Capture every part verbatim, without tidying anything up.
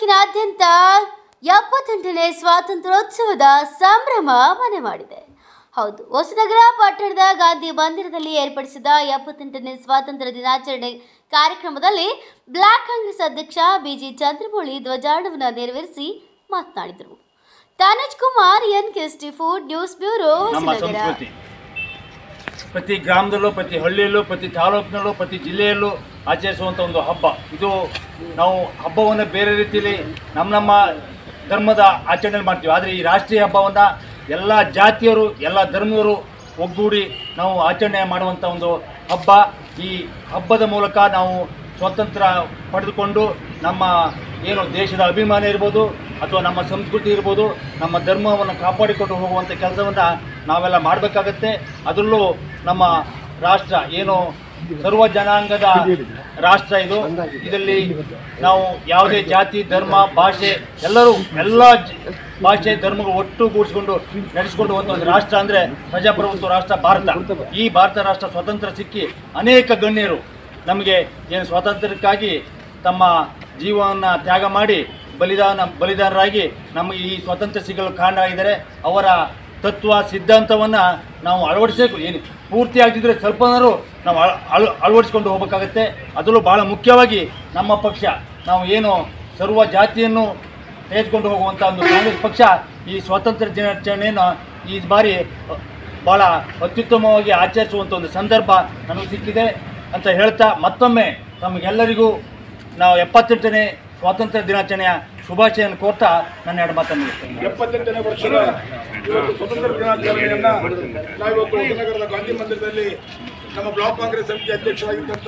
ನಾಡಿನಾದ್ಯಂತ ಎಪ್ಪತ್ತೆಂಟನೇ ಸ್ವಾತಂತ್ರ್ಯೋತ್ಸವದ ಸಂಭ್ರಮ ಮನೆ ಮಾಡಿದೆ. ಹೌದು, ಹೊಸನಗರ ಪಟ್ಟಣದ ಗಾಂಧಿ ಮಂದಿರದಲ್ಲಿ ಏರ್ಪಡಿಸಿದ ಎಪ್ಪತ್ತೆಂಟನೇ ಸ್ವಾತಂತ್ರ್ಯ ದಿನಾಚರಣೆ ಕಾರ್ಯಕ್ರಮದಲ್ಲಿ ಬ್ಲಾಕ್ ಕಾಂಗ್ರೆಸ್ ಅಧ್ಯಕ್ಷ ಬಿಜಿ ಚಂದ್ರಮೌಳಿ ಧ್ವಜಾರೋಹಣ ನೆರವೇರಿಸಿ ಮಾತನಾಡಿದರು. ತಾನೇಜ್ Kumar, N K S T food news bureau, Hosanagara. ಪ್ರತಿ ಗ್ರಾಮದಲ್ಲೂ, ಪ್ರತಿ ಹಳ್ಳಿಯಲ್ಲೂ, ಪ್ರತಿ ತಾಲೂಕಿನಲ್ಲೂ, ಪ್ರತಿ ಜಿಲ್ಲೆಯಲ್ಲೂ ಆಚರಿಸುವಂಥ ಒಂದು ಹಬ್ಬ ಇದು. ನಾವು ಹಬ್ಬವನ್ನು ಬೇರೆ ರೀತಿಯಲ್ಲಿ ನಮ್ಮ ನಮ್ಮ ಧರ್ಮದ ಆಚರಣೆ ಮಾಡ್ತೀವಿ. ಆದರೆ ಈ ರಾಷ್ಟ್ರೀಯ ಹಬ್ಬವನ್ನು ಎಲ್ಲ ಜಾತಿಯವರು, ಎಲ್ಲ ಧರ್ಮದವರು ಒಗ್ಗೂಡಿ ನಾವು ಆಚರಣೆ ಮಾಡುವಂಥ ಒಂದು ಹಬ್ಬ. ಈ ಹಬ್ಬದ ಮೂಲಕ ನಾವು ಸ್ವಾತಂತ್ರ್ಯ ಪಡೆದುಕೊಂಡು ನಮ್ಮ ಏನು ದೇಶದ ಅಭಿಮಾನ ಇರ್ಬೋದು, ಅಥವಾ ನಮ್ಮ ಸಂಸ್ಕೃತಿ ಇರ್ಬೋದು, ನಮ್ಮ ಧರ್ಮವನ್ನು ಕಾಪಾಡಿಕೊಂಡು ಹೋಗುವಂಥ ಕೆಲಸವನ್ನು ನಾವೆಲ್ಲ ಮಾಡಬೇಕಾಗತ್ತೆ. ಅದರಲ್ಲೂ ನಮ್ಮ ರಾಷ್ಟ್ರ ಏನು ಸರ್ವ ಜನಾಂಗದ ರಾಷ್ಟ್ರ ಇದು. ಇದರಲ್ಲಿ ನಾವು ಯಾವುದೇ ಜಾತಿ, ಧರ್ಮ, ಭಾಷೆ ಎಲ್ಲರೂ ಎಲ್ಲ ಭಾಷೆ ಧರ್ಮಗಳು ಒಟ್ಟುಗೂಡಿಸಿಕೊಂಡು ನಡೆಸಿಕೊಂಡು ಹೋಗುವಂಥ ಒಂದು ರಾಷ್ಟ್ರ ಅಂದರೆ ಪ್ರಜಾಪ್ರಭುತ್ವ ರಾಷ್ಟ್ರ ಭಾರತ. ಈ ಭಾರತ ರಾಷ್ಟ್ರ ಸ್ವತಂತ್ರ ಸಿಕ್ಕಿ ಅನೇಕ ಗಣ್ಯರು ನಮಗೆ ಏನು ಸ್ವಾತಂತ್ರ್ಯಕ್ಕಾಗಿ ತಮ್ಮ ಜೀವವನ್ನು ತ್ಯಾಗ ಮಾಡಿ ಬಲಿದಾನ ಬಲಿದಾನರಾಗಿ ನಮಗೆ ಈ ಸ್ವಾತಂತ್ರ್ಯ ಸಿಗಲು ಕಾರಣ ಆಗಿದ್ದಾರೆ. ಅವರ ತತ್ವ ಸಿದ್ಧಾಂತವನ್ನು ನಾವು ಅಳವಡಿಸಬೇಕು. ಏನು ಪೂರ್ತಿ ಆಗಿದ್ದರೆ ಸ್ವಲ್ಪನಾರು ನಾವು ಅಳ ಅಳವಡಿಸ್ಕೊಂಡು ಹೋಗಬೇಕಾಗತ್ತೆ. ಅದರಲ್ಲೂ ಭಾಳ ಮುಖ್ಯವಾಗಿ ನಮ್ಮ ಪಕ್ಷ, ನಾವು ಏನು ಸರ್ವ ಜಾತಿಯನ್ನು ತೆಗೆದುಕೊಂಡು ಹೋಗುವಂಥ ಒಂದು ಕಾಂಗ್ರೆಸ್ ಪಕ್ಷ ಈ ಸ್ವಾತಂತ್ರ್ಯ ದಿನಾಚರಣೆಯನ್ನು ಈ ಬಾರಿ ಭಾಳ ಅತ್ಯುತ್ತಮವಾಗಿ ಆಚರಿಸುವಂಥ ಒಂದು ಸಂದರ್ಭ ನಮಗೆ ಸಿಕ್ಕಿದೆ ಅಂತ ಹೇಳ್ತಾ, ಮತ್ತೊಮ್ಮೆ ತಮಗೆಲ್ಲರಿಗೂ ನಾವು ಎಪ್ಪತ್ತೆಂಟನೇ ಸ್ವಾತಂತ್ರ್ಯ ದಿನಾಚರಣೆಯ ಶುಭಾಶಯನ್ನು ಕೋರ್ತಾ ನನ್ನ ಎರಡು ಮಾತನ್ನು ಮುಗಿಸ್ತೇನೆ. ಎಪ್ಪತ್ತೆಂಟನೇ ವರ್ಷದ ಇವತ್ತು ಸ್ವತಂತ್ರ ದಿನಾಚರಣೆಯನ್ನು ನಾವಿವತ್ತು ಹೊಸನಗರದ ಗಾಂಧಿ ಮಂದಿರದಲ್ಲಿ ನಮ್ಮ ಬ್ಲಾಕ್ ಕಾಂಗ್ರೆಸ್ ಸಮಿತಿ ಅಧ್ಯಕ್ಷರಾಗಿದ್ದಂಥ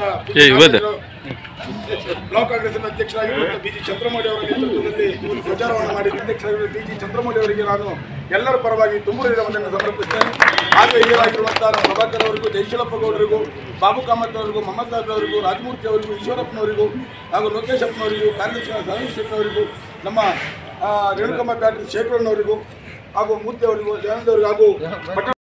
ಬ್ಲಾಕ್ ಕಾಂಗ್ರೆಸ್ ಅಧ್ಯಕ್ಷರಾಗಿದ್ದಂಥ ಬಿ ಜಿ ಚಂದ್ರಮೌಳಿ ಅವರ ನೇತೃತ್ವದಲ್ಲಿ ಧ್ವಜಾರೋಹಣ ಮಾಡಿದ ಅಧ್ಯಕ್ಷರಾಗಿರುವ ಬಿ ಜಿ ಚಂದ್ರಮೌಳಿ ಅವರಿಗೆ ನಾನು ಎಲ್ಲರ ಪರವಾಗಿ ತುಂಬು ವಂದನೆಯನ್ನು ಸಮರ್ಪಿಸ್ತೇನೆ. ಹಾಗೆ ಹಿರಿಯರಾಗಿರುವಂಥ ನಮ್ಮ ಪ್ರಭಾಕರ್ ಅವರಿಗೂ, ಜಯಶೀಲಪ್ಪ ಗೌಡರಿಗೂ, ಬಾಬು ಕಾಮತ್ ಅವರಿಗೂ, ಮೊಹಮ್ಮದ್ ಸಾಹೇಬ್ ಅವರಿಗೂ, ರಾಜಮೂರ್ತಿ ಅವರಿಗೂ, ಈಶ್ವರಪ್ಪನವರಿಗೂ ಹಾಗೂ ಲೋಕೇಶಪ್ಪನವರಿಗೂ, ಕಾರ್ಯದರ್ಶಿ ಸತೀಶ್ವರನವರಿಗೂ, ನಮ್ಮ ರೇಣುಕಮ್ಮ ಬ್ಯಾಟ್ರಿ ಶೇಖರಣ್ಣವರಿಗೂ ಹಾಗೂ ಮೂರ್ತಿ ಅವರಿಗೂ, ಜಯನಂದವರಿಗೂ ಹಾಗೂ